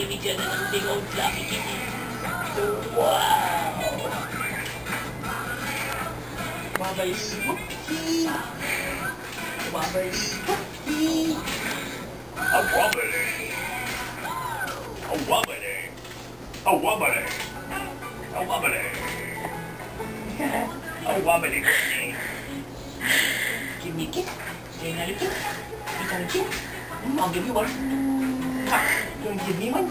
baby ka na ng big old fluffy kitty. Wow! Wobbley Woopsie! Wobbley Woopsie! A wobbly! A wobbly! A wobbly! A wobbly! A wobbly woopsie! Give me a kiss. Say another kiss. Give me a kiss. I'll give you one. You want to give me one?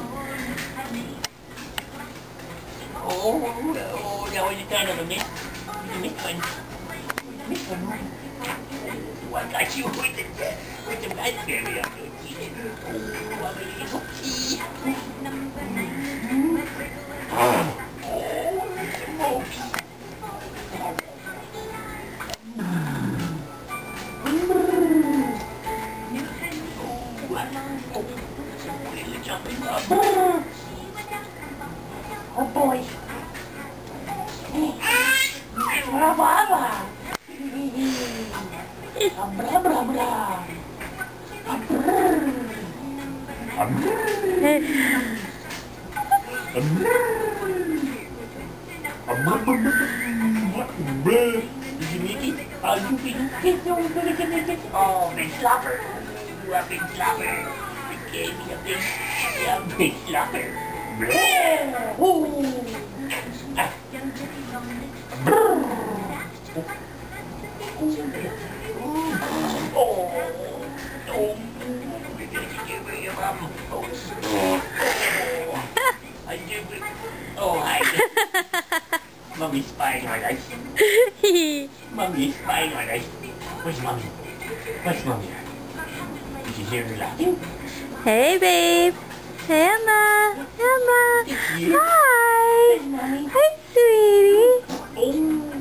Oh, that was a kind of a miss. You missed one. You missed one. Oh, I got you with the raspberry on your teeth. Oh, I'm a little key. Oh, smokes. Oh boy. Blah blah blah. Blah blah blah. Did you make it? Oh, you did it. Oh, big slapper. You are a big slapper. You gave me a big slapper. Oh. Mommy's spying on us. Mommy's spying on us. Where's Mommy? Where's Mommy? Did you hear her laughing? Hey, babe. Hey, Emma. Emma. Hi. Hi, sweetie. Oh.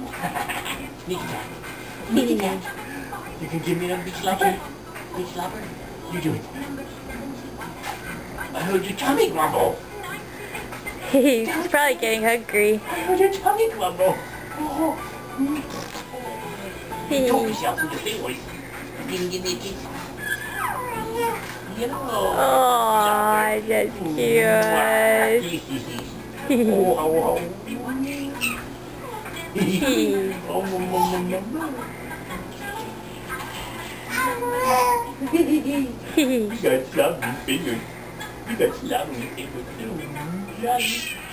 Nicky Cat. You can give me that big slapper. Big slapper. You do it. I heard your tummy grumble. He's probably getting hungry. I heard your tummy grumble. Oh. You told yourself with your big voice. Give me a kiss. Oh, that's cute. Oh. You got lovely fingers. You got lovely fingers too.